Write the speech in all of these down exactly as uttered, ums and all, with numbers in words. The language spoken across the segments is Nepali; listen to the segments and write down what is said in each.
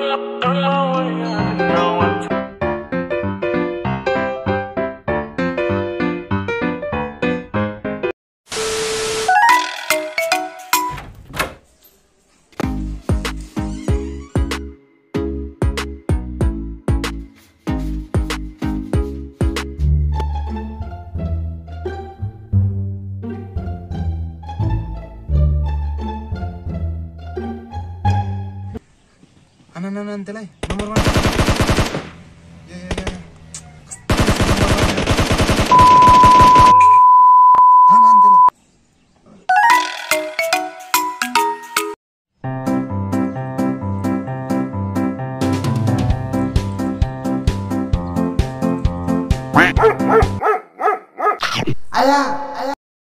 Nanti nomor one. Ya ya ya. Ah nanti lah. Ayah, ayah.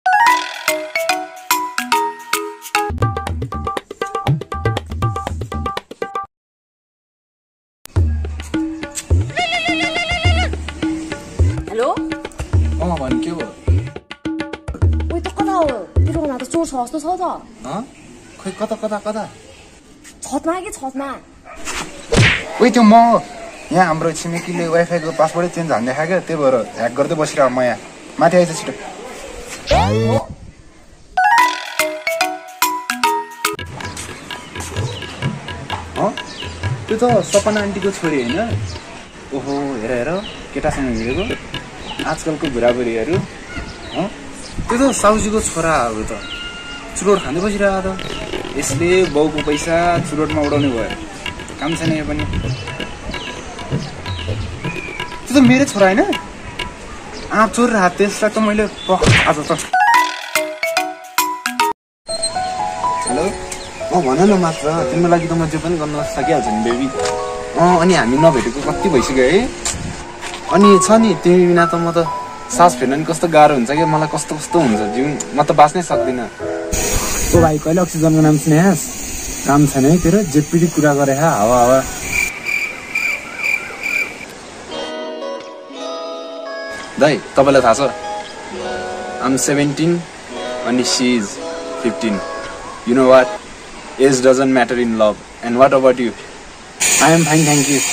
जस्तो छ त ह खोइ कता कता कता छतमा कि छतमा ओइ त्यो म यहाँ हाम्रो छिमेकीले वाइफाई को पासवर्ड चेन्ज हान्दै खायो त्यही भएर ह्याक गर्दै बसिरहेको म यहाँ माथि आइज छिटो ह त्यो त सपना आन्टीको छोरी हैन ओहो हेर हेर केटासँग हिँडेको आजकलको बुढाबुढीहरू ह त्यो त साउजीको छोरा हो त चुरोट खाँदै बसिरहेको त यसले बाउको पैसा चुरोटमा उडाउने भयो काम छैन यो पनि त्यो त मेरो छोरा हैन आँप चोर हात त्यसलाई त मैले आज त हेलो अ भन न मात्र तिम्रो लागि त म जे पनि गर्न सकिहाल्छु नि बेबी अ अनि हामी नभेटेको कति भइसक्यो है अनि छ नि तिमी बिना त म त सास फेर्न नि कस्तो गाह्रो हुन्छ कि मलाई कस्तो कस्तो हुन्छ जीवन म त बाँच्नै सक्दिनँ ओ भाइ कहिले अक्सिजनको नाम सुनेस् काम छैन है तेरो जेपिडी कुरा गरे हा हावा हावा दाइ तपाईलाई थाहा छ आम सेभेन्टीन अनि she is fifteen you know what age doesn't matter in love and what about you I am fine thank you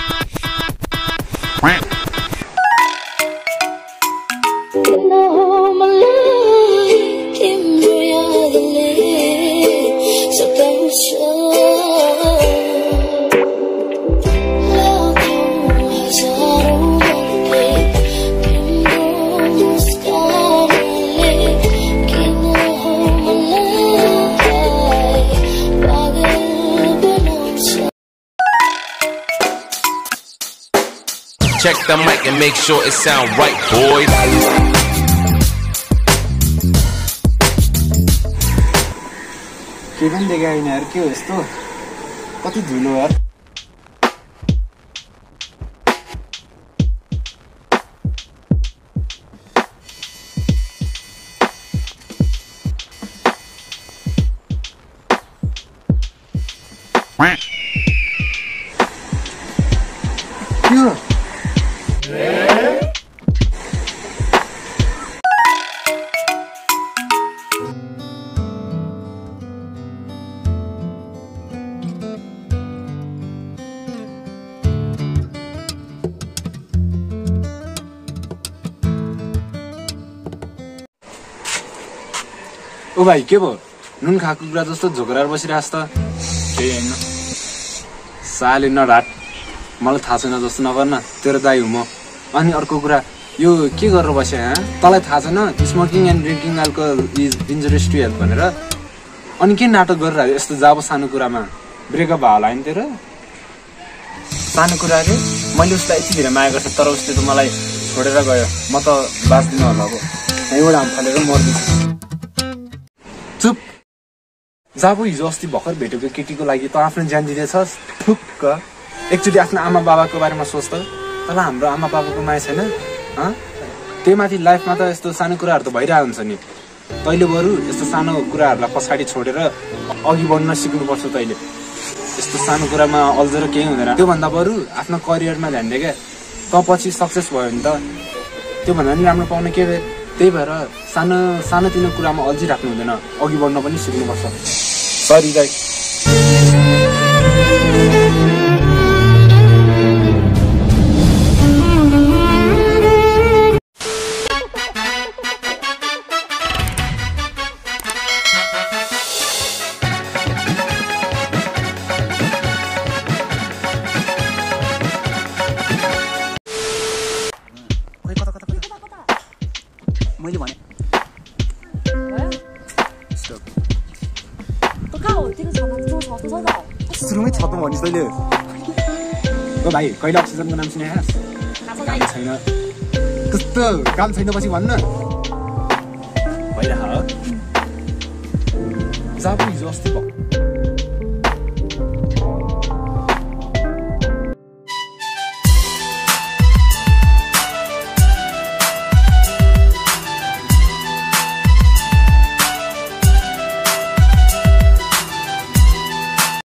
Check the mic and make sure it sound right, boys. के पनि देखाइन यार के हो यस्तो कति धुलो यार ओ भाइ के भयो नुन खाएको कुरा जस्तो झोक्राएर बसिरहेस् त केही हैन साले नढाट मलाई थाहा छैन जस्तो नगर्न तेरो दाइ हो म अनि अर्को कुरा यो के गरेर बस्या ह तँलाई थाहा छैन smoking and drinking alcohol is injurious to health भनेर अनि के नाटक गरिरहेको यस्तो जाबो सानो कुरामा ब्रेकअप भयो होला नि तेरो सानो कुरा रे मैले उसलाई यति धेरै माया गर्छु तर उसले त मलाई छोडेर गयो म त बाँच्दिन होला अब यहीँबाट हाम फालेर मर्दिन्छु चुप जाबो हिजो अस्ति भर्खर भेटेको केटीको लागि त आफ्नो ज्यान दिँदैछस् ठुक्क एकचोटि आफ्नो आमा बाबाको बारेमा सोच त तँलाई हाम्रो आमा बाबाको माया छैन त्यही माथि लाइफमा त यस्तो सानो कुराहरू त भइरहेको हुन्छ नि तैँले बरु यस्तो सानो कुराहरूलाई पछाडि छोडेर अघि बढ्न सिक्नुपर्छ तैँले यस्तो सानो कुरामा अल्झेर केही हुँदैन त्योभन्दा बरु आफ्नो करियरमा ध्यान दे क्या त पछि सक्सेस भयो भने त त्योभन्दा नि राम्रो पाउने के त्यही भएर सानो सानोतिनो कुरामा अल्झिराख्नु हुँदैन अघि बढ्न पनि सिक्नुपर्छ सरी दाइ सुरुमै छ त भनिस् तैँले ओ भाइ कहिले अक्सिजनको नाम सुने खास काम छैन कस्तो काम छैन पछि भन्न भइरह जहाँ पनि हिजो अस्ति